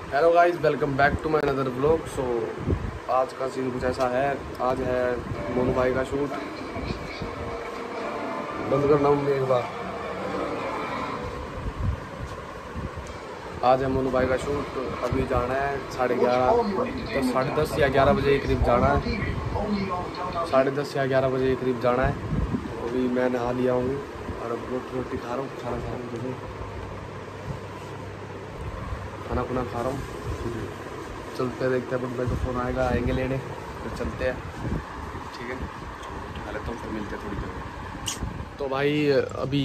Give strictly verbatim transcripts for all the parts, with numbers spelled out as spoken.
Hello guys, welcome back to my another vlog. So आज का scene कुछ ऐसा है। आज है मोनू भाई का शूट। बंद करना मम्मी एक बार। आज है मोनू भाई का शूट। अभी जाना है साढ़े ग्यारह दस साढ़े दस या ग्यारह बजे के करीब जाना है। साढ़े दस या ग्यारह बजे के करीब जाना है। अभी मैं नहा लिया हूँ और अब रोटी रोटी खा रहा हूँ। खाना खा रहा हूँ, खाना खुना खा रहा हूँ। चलते हैं, देखते हैं बट भाई का फ़ोन आएगा, आएंगे लेने तो चलते हैं। ठीक है, अरे तो फिर मिलते हैं थोड़ी देर। तो भाई अभी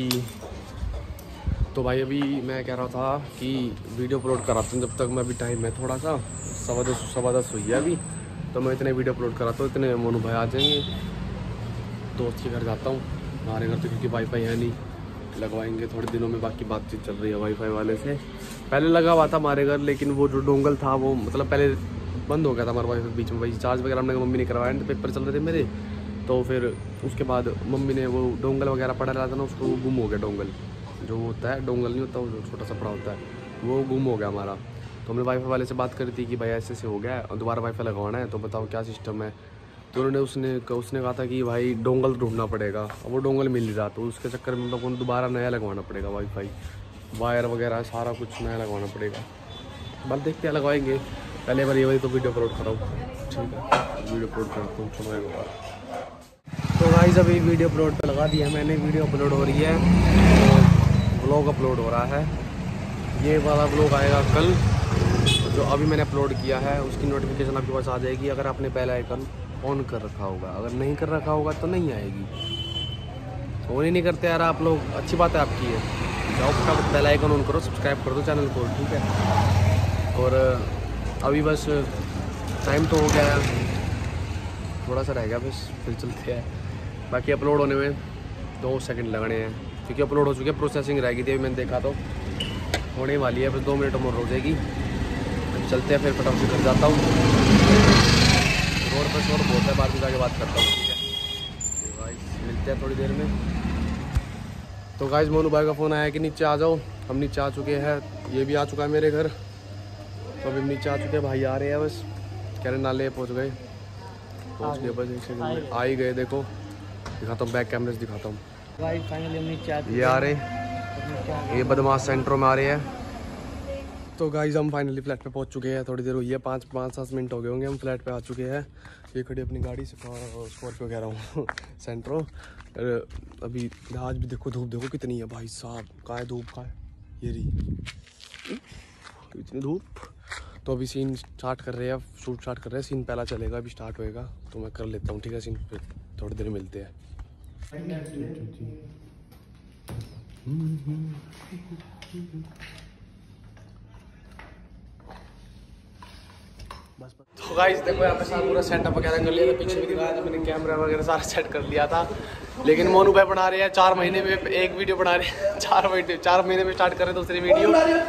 तो भाई अभी मैं कह रहा था कि वीडियो अपलोड कराता हूँ। जब तक मैं अभी टाइम है थोड़ा सा, सवा दस सवा दस हुई है अभी, तो मैं इतने वीडियो अपलोड कराता हूँ। इतने मोनू भाई आ जाएंगे। दोस्त के घर जाता हूँ, हमारे घर तो क्योंकि वाईफाई है नहीं, लगवाएंगे थोड़े दिनों में। बाकी बातचीत चल रही है वाईफाई वाले से। पहले लगा हुआ था हमारे घर, लेकिन वो जो डोंगल था वो मतलब पहले बंद हो गया था हमारे वाईफाई बीच में। वही चार्ज वगैरह हमने मम्मी ने करवाया, तो पेपर चल रहे थे मेरे। तो फिर उसके बाद मम्मी ने वो डोंगल वगैरह पड़ा रहा था ना, उसको वो गुम हो गया। डोंगल जो होता है, डोंगल नहीं होता, वो जो छोटा सा पड़ा होता है, वो गुम हो गया हमारा। तो हमने वाईफाई वाले से बात करी थी कि भाई ऐसे से हो गया और दोबारा वाईफाई लगवाना है, तो बताओ क्या सिस्टम है। तो उन्होंने उसने उसने कहा था कि भाई डोंगल ढूंढना पड़ेगा, और वो डोंगल मिल नहीं रहा। तो उसके चक्कर में लोगों को दोबारा नया लगवाना पड़ेगा। वाईफाई वायर वगैरह सारा कुछ नया लगवाना पड़ेगा। बस देखते हैं, लगवाएंगे। पहले बार ये वाली तो वीडियो अपलोड कराऊँ। ठीक है, वीडियो अपलोड करता हूँ समय के बाद। तो गाइस अभी वीडियो अपलोड पे लगा दिया मैंने। वीडियो अपलोड हो रही है, तो व्लॉग अपलोड हो रहा है। ये वाला व्लॉग आएगा कल। जो अभी मैंने अपलोड किया है उसकी नोटिफिकेशन आपके पास आ जाएगी, अगर आपने पहला आइकन ऑन कर रखा होगा। अगर नहीं कर रखा होगा तो नहीं आएगी। ऑन ही नहीं करते यार आप लोग, अच्छी बात है आपकी है। जाओ फटाफट पहला आइकन ऑन करो, सब्सक्राइब कर दो चैनल को। ठीक है, और अभी बस टाइम तो हो गया है, थोड़ा सा रह गया बस, फिर चलते हैं। बाकी अपलोड होने में दो सेकंड लगने हैं, क्योंकि अपलोड हो चुके हैं। प्रोसेसिंग रह गई थी, अभी मैंने देखा तो होने वाली है, बस दो मिनट और हो जाएगी। चलते हैं फिर, फटाफट से घर जाता हूँ। रोड पर शोर बहुत है, बाद में जाके बात करता हूँ। ठीक है गाइस, मिलते हैं थोड़ी देर में। तो गाइस मोनू भाई का फ़ोन आया कि नीचे आ जाओ। हम नीचे आ चुके हैं, ये भी आ चुका है मेरे घर। तो अभी हम नीचे आ चुके हैं, भाई आ रहे हैं बस। कह रहे नाले पहुँच गए, पहुँच गए बस एक सेकंड में आ ही गए। देखो दिखाता हूँ, बैक कैमरे से दिखाता हूँ। ये आ रहे, ये बदमाश सेंटरों में आ रहे हैं। तो गाइस हम फाइनली फ्लैट पे पहुंच चुके हैं। थोड़ी देर हुई है, पाँच पाँच सात मिनट हो गए होंगे, हम फ्लैट पे आ चुके हैं। ये खड़ी अपनी गाड़ी से, स्कॉर्पियो कह रहा हूँ सेंट्रो। अभी आज भी देखो, धूप देखो कितनी है भाई साहब। कहाँ है धूप, कहाँ है, ये रही इतनी धूप। तो अभी सीन स्टार्ट कर रहे हैं, शूट स्टार्ट कर रहे हैं। सीन पहला चलेगा, अभी स्टार्ट होएगा तो मैं कर लेता हूँ। ठीक है, सीन फिर थोड़ी देर मिलते हैं। तो गाइस देखो, यहाँ पे सारा पूरा सेटअप वगैरह कर लिया था। पीछे भी दिखाया था मैंने, कैमरा वगैरह सारा सेट कर लिया था। लेकिन मोनू भाई बना रहे हैं चार महीने में एक वीडियो बना रहे हैं। चार महीने चार महीने में स्टार्ट कर रहे हैं दूसरी वीडियो।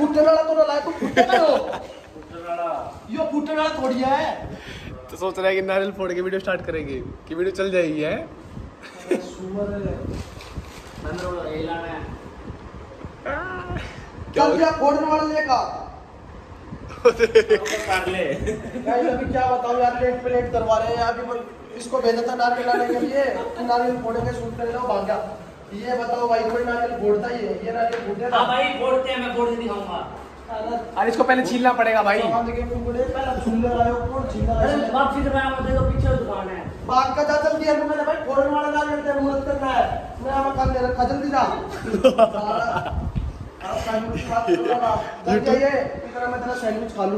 तो सोच रहे हैं कि नारियल फोड़ के वीडियो स्टार्ट करेंगे कि वीडियो चल जाएगी है। कर ले अभी क्या बताऊं यार, लेट पे लेट करवा रहे हैं यार। अभी इसको भेजा था नारियल लाने के लिए, नारियल फोड़ेंगे, शूट करने को भाग गया। ये बताओ भाई, कोई नारियल फोड़ता ही है? ये नारियल फोड़ते हैं। हां भाई फोड़ते हैं, मैं फोड़ के दिखाऊंगा। अरे इसको पहले छीलना पड़ेगा भाई। पहले छील ले रहा है, कौन छील रहा है? बाप छील रहा है, देखो पीछे दुकान है। बाग का जा जल्दी है, मैंने भाई फोड़ने वाला नारियल तेरे मदद करना है। मैं मकान दे रखा, जल्दी जा। आप सैंडविच की बात करो ना, चल जाइए, इतना मैं तेरा सैंडविच खा लूं।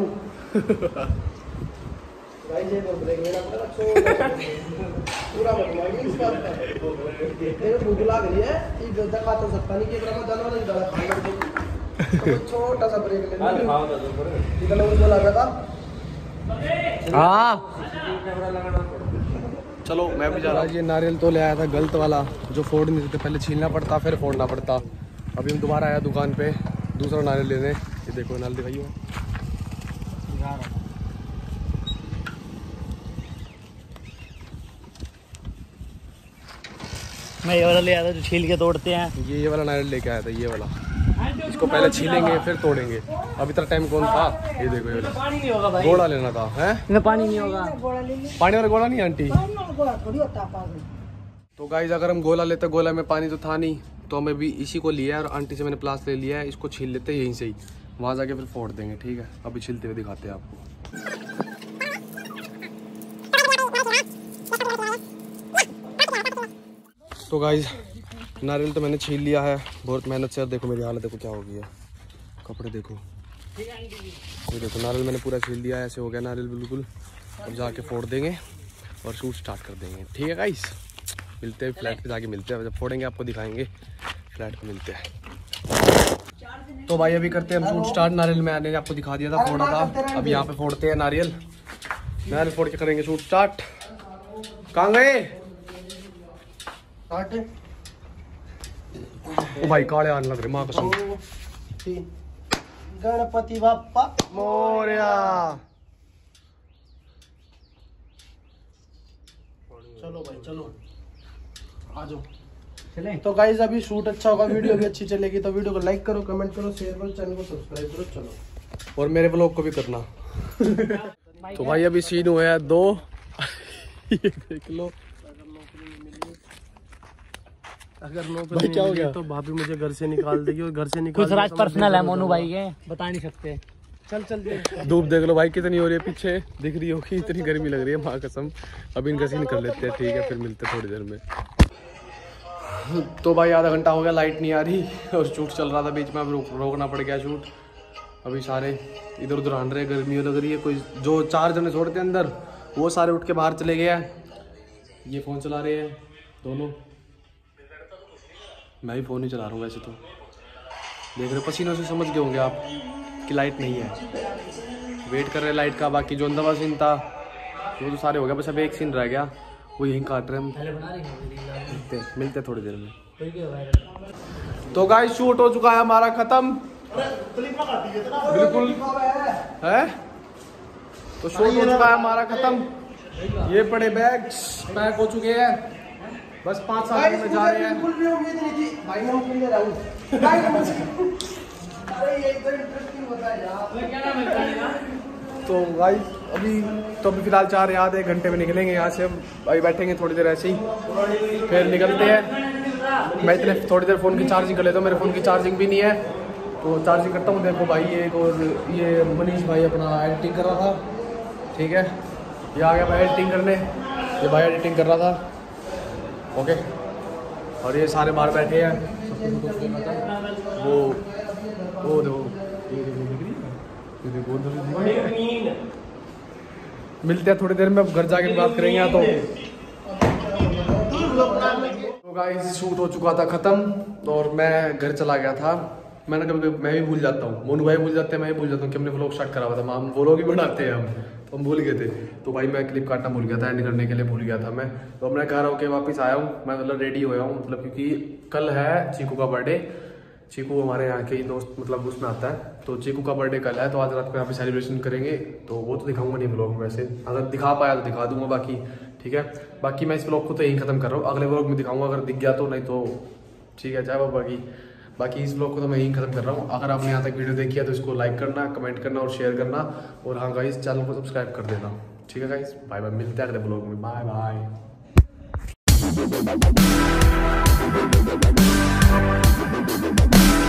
भाई ये बोल रहे मेरा पूरा छोड़ पूरा बनवाएंगे इस बात का। तेरे भूख लग रही है, ये गद्दा खा तो सकता नहीं कि इतना मैं दाना नहीं डाला खाने को। तो छोटा सा ब्रेक ले ले। हां दादा पर कितना लोग बोला गया था। हां चलो मैं भी जा रहा हूं। ये नारियल तो ले आया था गलत वाला, जो फोड़ नहीं देते, पहले छीलना पड़ता फिर फोड़ना पड़ता। अभी हम दोबारा आया दुकान पे दूसरा नारियल लेने। ये देखो नारियल दिखाइए, मैं ये वाला ले आया था जो छील के तोड़ते हैं। ये ये वाला नारियल लेके आया था, ये वाला इसको पहले छीलेंगे फिर तोड़ेंगे। अब इतना टाइम कौन था। ये देखो ये पानी नहीं होगा भाई, गोला लेना था है, इसमें पानी नहीं होगा। पानी और गोला नहीं आंटी। तो गाइस अगर हम गोला लेते, गोला में पानी तो था नहीं, तो हमें भी इसी को लिया है और आंटी से मैंने प्लास ले लिया है। इसको छील लेते हैं यहीं से ही, वहाँ जाके फिर फोड़ देंगे। ठीक है, अभी छीलते हुए दिखाते हैं आपको। तो गाइस नारियल तो मैंने छील लिया है बहुत मेहनत से। और देखो मेरी हालत देखो क्या हो गई है, कपड़े देखो, ये देखो नारियल मैंने पूरा छील दिया है। ऐसे हो गया नारियल बिल्कुल। अब जाके फोड़ देंगे और शूट स्टार्ट कर देंगे। ठीक है गाइस, मिलते हैं फ्लैट पे जाके मिलते हैं। जब फोड़ेंगे आपको दिखाएंगे, फ्लैट पे मिलते हैं। तो भाई अभी करते हैं हम शूट स्टार्ट। नारियल मैंने आपको दिखा दिया था, फोड़ा था। अब यहाँ पे फोड़ते हैं नारियल। नारियल फोड़ के करेंगे शूट स्टार्ट। कहाँ गए ओ भाई, काले आने लग रहे माँ कसम। गणपति बाप्पा मोरया। चलो भाई चलो, आ जाओ चले। तो गाइस अभी शूट अच्छा होगा, वीडियो भी अच्छी चलेगी, तो वीडियो को लाइक करो, कमेंट करो, शेयर करो, चैनल को सब्सक्राइब करो। चलो, और मेरे ब्लॉग को भी करना। तो भाई अभी सीन हुआ है दो। ये देख लो, अगर नौकरी भाई क्या हो गया? तो भाभी मुझे घर से निकाल देगी, और घर से निकाल कुछ राज पर्सनल है मोनू भाई के, बता नहीं सकते। चल चल दे। धूप देख लो भाई कितनी हो रही है, पीछे दिख रही होगी, इतनी गर्मी लग रही है माँ कसम। अभी इनका सीन कर लेते हैं, ठीक है, फिर मिलते हैं थोड़ी देर में। तो भाई आधा घंटा हो गया, लाइट नहीं आ रही और शूट चल रहा था बीच में, अब रोक रोकना पड़ गया शूट। अभी सारे इधर उधर हन रहे, गर्मी लग रही है। कोई जो चार जने छोड़ते अंदर, वो सारे उठ के बाहर चले गए हैं। ये फ़ोन चला रहे हैं दोनों, मैं भी फ़ोन ही चला रहा हूँ वैसे तो। देख रहे पसीनों से समझ गए होंगे आप कि लाइट नहीं है। वेट कर रहे लाइट का। बाकी जो अंदर वाला सीन था वो तो सारे हो गया, बस अब एक सीन रह गया, वो यहीं काट रहे हैं हम। मिलते मिलते थोड़ी देर में। तो गाइस शूट हो चुका है हमारा खत्म बिल्कुल है। तो शूट हो चुका है हमारा खत्म। ये पड़े बैग्स पैक हो चुके हैं, बस पाँच साल में जा रहे हैं। बिल्कुल भी उम्मीद नहीं थी भाई, मैं उम्मीद ले रहा हूँ। अरे ये तो इंटरेस्टिंग होता है यार। तो गाइस अभी तो अभी फिलहाल चार या आधे घंटे में निकलेंगे यहाँ से। हम अभी बैठेंगे थोड़ी देर ऐसे ही, फिर निकलते हैं। मैं इतने थोड़ी देर फ़ोन की चार्जिंग कर लेता हूँ, मेरे फ़ोन की चार्जिंग भी नहीं है, तो चार्जिंग करता हूँ। देखो भाई एक और ये मनीष भाई अपना एडिटिंग कर रहा था। ठीक है, ये आ गया भाई एडिटिंग करने, ये भाई एडिटिंग कर रहा था। ओके, और ये सारे बाहर बैठे हैं। वो वो देखो, मिलते हैं थोड़ी देर में, अब घर जाके बात करेंगे। तो तो गाइस शूट हो चुका था खत्म और मैं घर चला गया था। मैंने कभी मैं भी भूल जाता हूँ, मोनू भाई भूल जाते हैं, मैं भी भूल जाता हूँ कि हमने व्लॉग स्टार्ट करा हुआ था। हम व्लॉग ही बनाते हैं हम, तो हम भूल गए थे। तो भाई मैं क्लिप काटना भूल गया था, एंड करने के लिए भूल गया था मैं। तो मैं घर होके वापस आया हूँ, मैं मतलब रेडी होया हूँ, मतलब क्योंकि कल है चीकू का बर्थडे। चीकू हमारे यहाँ के ही दोस्त मतलब उसमें आता है, तो चीकू का बर्थडे कल है, तो आज रात को यहाँ पे सेलिब्रेशन करेंगे। तो वो तो दिखाऊंगा नहीं ब्लॉग में, वैसे अगर दिखा पाया तो दिखा दूंगा बाकी। ठीक है, बाकी मैं इस ब्लॉग को तो यहीं खत्म कर रहा हूँ, अगले ब्लॉग में दिखाऊंगा अगर दिख गया तो, नहीं तो ठीक है चाहे बाकी। बाकी इस ब्लॉग को तो मैं यहीं खत्म कर रहा हूँ। अगर आपने यहाँ तक वीडियो देखी है तो इसको लाइक करना, कमेंट करना और शेयर करना, और हाँ गाइस चैनल को सब्सक्राइब कर देना। ठीक है गाइस, बाय बाय, मिलते हैं अगले ब्लॉग में, बाय बाय।